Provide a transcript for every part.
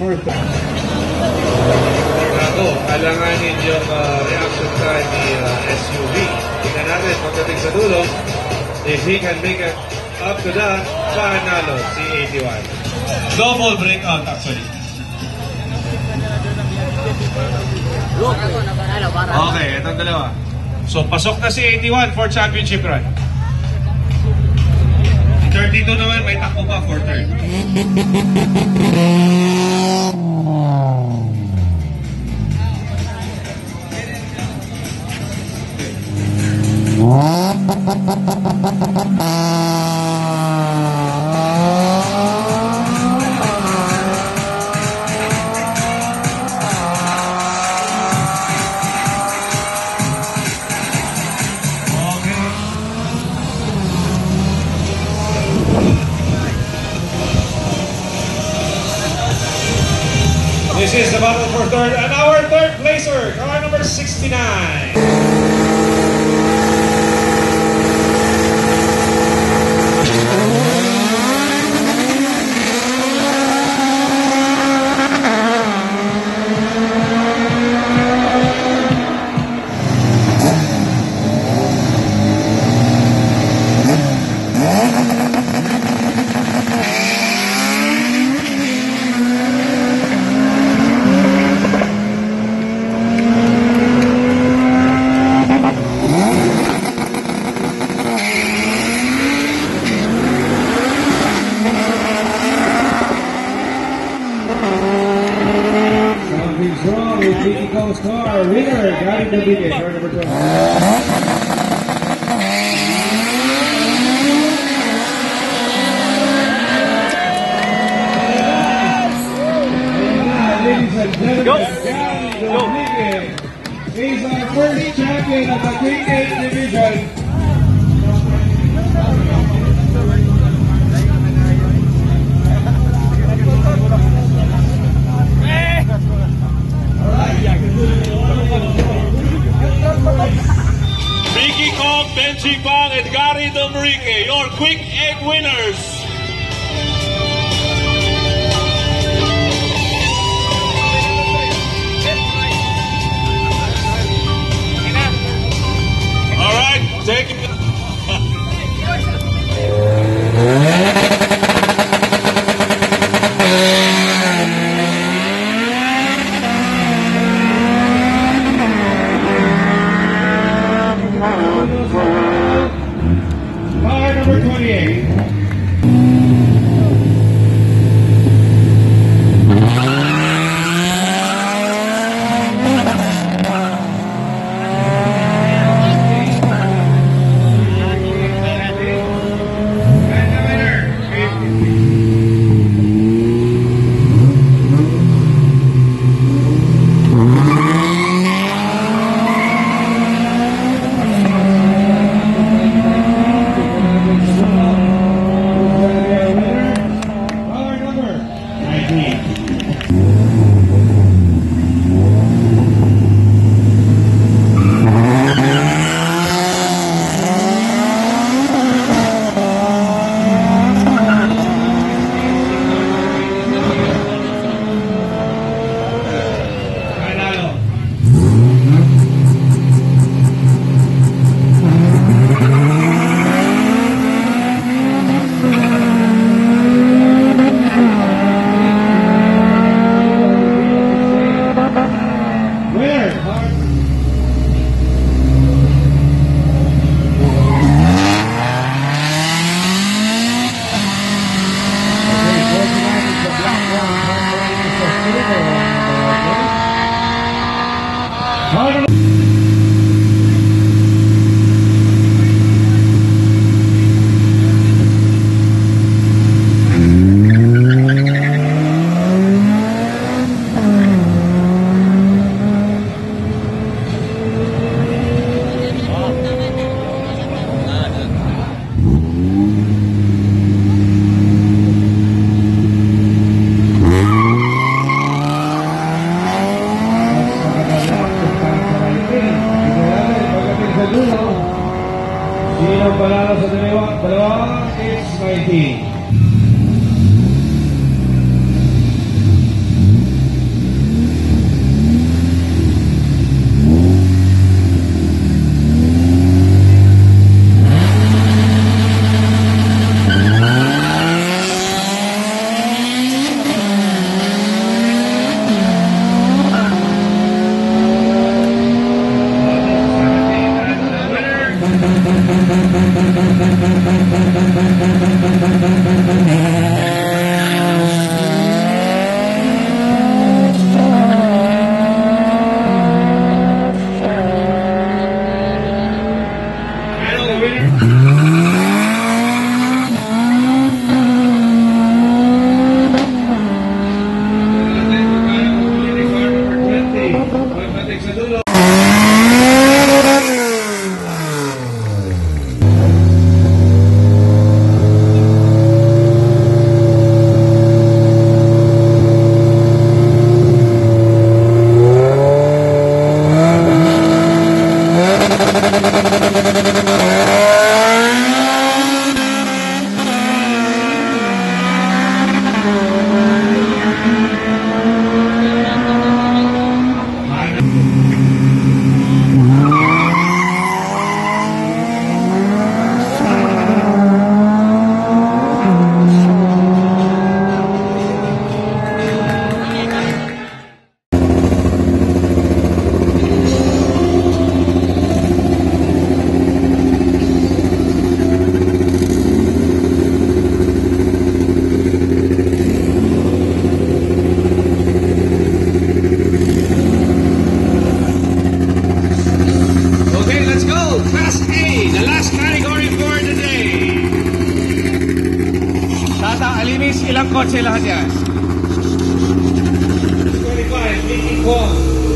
Ako, alanganin yung reaction time ni SUV. Tingnan natin pagdating sa dulo. If he can make it up to that, panalo si 81. Double breakout actually. Okay, itong dalawa. So, pasok na si 81 for championship run. 32 naman, may takbo pa for third. This is the battle for third, and our third placer, car number 69. Something's wrong with Mexico's car. Winner, got the video. Car number 12. Ladies and gentlemen, Gary Rodriguez is our first champion of the Quick 8 division. Ricky Kong, Benji Kong, and Gary Domrique, your quick egg winners. All right, take it. Car number 28. Sinong panalo sa dalawa? It's 19. Guys, ilang kotse lahat yan? 25, Mickey Kwong.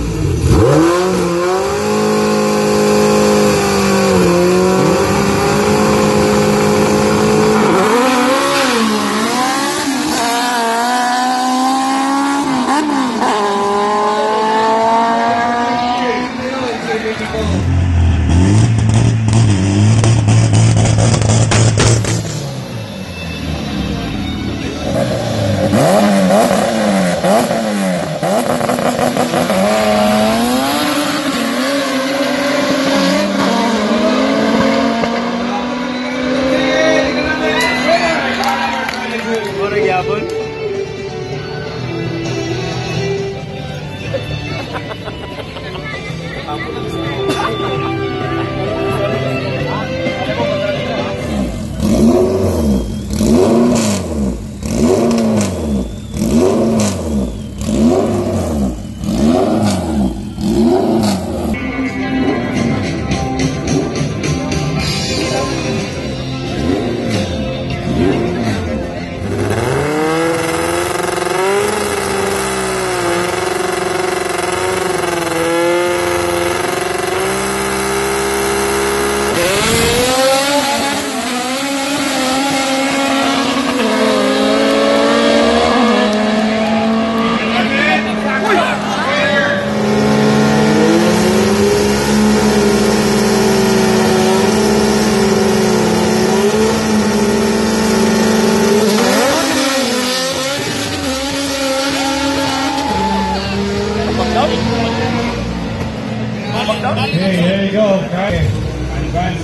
Hey, there you go. Okay. Advance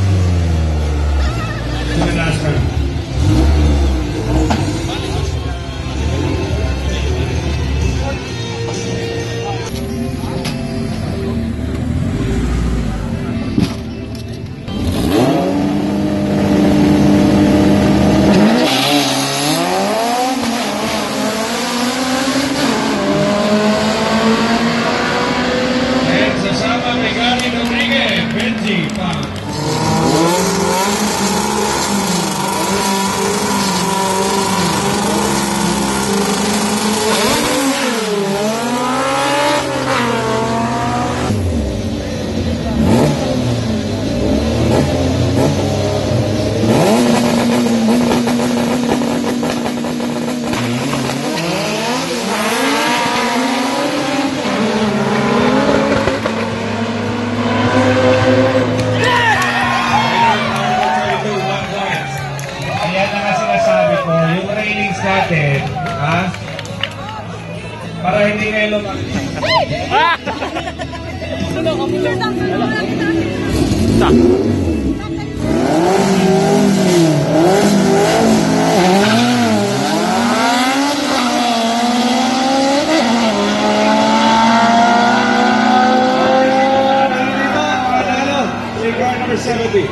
to the last round. And sasama kay Gary Rodriguez, Benji Pang. Ayan na nga sinasabi ko, yung railings natin, ha? Para hindi kayo lumaki. Si car number 70.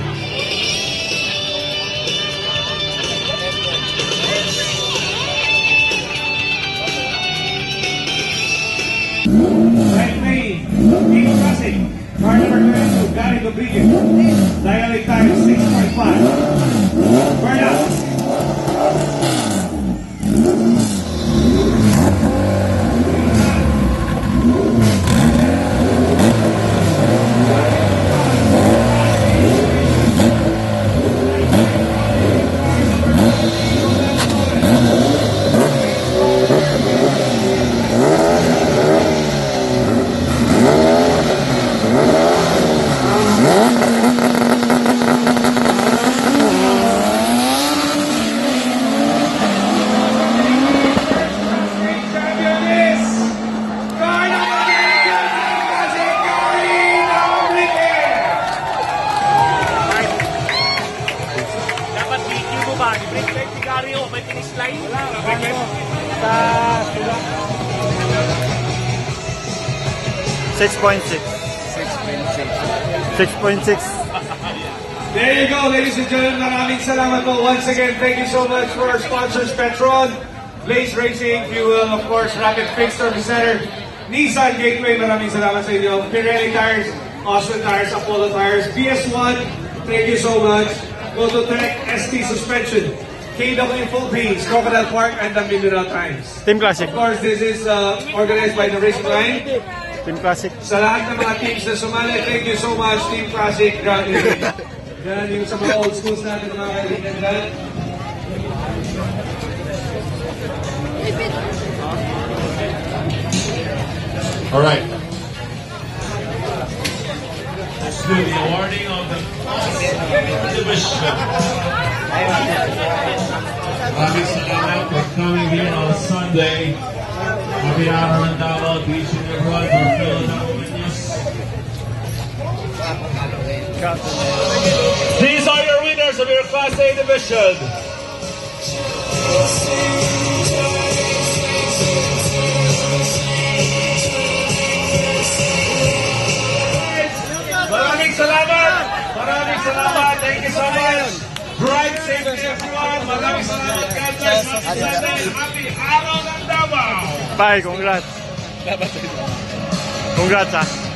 Right lane, Eagle Classic, car number 22, Gary Rodriguez. Dialing time 6.5. Burn out. Champion is car number 22, Gary Rodriguez. Dapat video mo ba? Break light ni Gary o may finish line? Wala. Sa 6.6. 6.6. There you go, ladies and gentlemen. Maraming salamat po. Once again, thank you so much for our sponsors, Petron, Blaze Racing, Fuel, of course, Rapid Fix Service Center, Nissan Gateway, maraming salamat sa inyo. Pirelli Tires, Austin Tires, Apollo Tires, BS1, thank you so much. Mototech, ST Suspension, KW Philippines, Crocodile Park, and the Mineral Times. Team Classic. Of course, this is organized by the Racing Line. Team Classic. Sa lahat ng mga teams na sumali, thank you so much, Team Classic. Grabe. Yan yung sa mga old schools natin, mga kaibigan dyan. All right. Let's do the awarding of the first division. Maraming salamat for coming here on Sunday. Happy hour in Davao, teaching everyone for Philadelphia. These are your winners of your Class A division. Maraming salamat! Maraming salamat! Thank you so much! Drive safely everyone! Maraming salamat! God bless! Happy araw ng Davao! Bye, congrats. Congrats, ah.